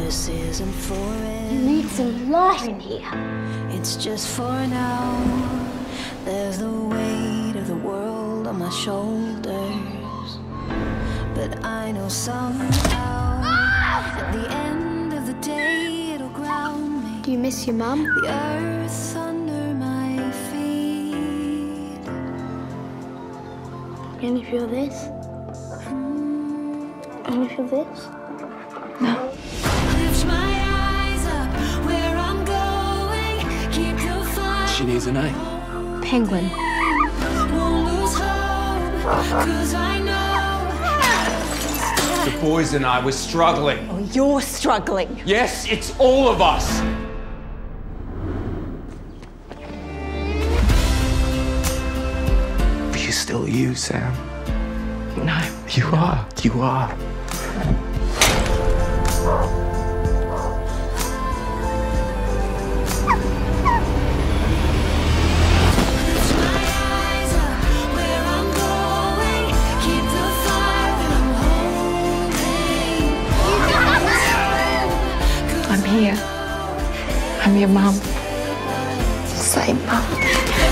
this isn't forever. You need some light in here. It's just for now. There's the weight of the world on my shoulders, but I know somehow at the end of the day it'll ground me. Do you miss your mum? The earth under my feet. Can you feel this? Can you feel this? No. Lift my eyes up where I'm going. Keep your fire. She needs a name. Penguin. Won't lose hope, 'cause I know. The boys and I were struggling. Oh, you're struggling. Yes, it's all of us. But you're still you, Sam. No. You are. You are. I'm here. I'm your mum. Same mum.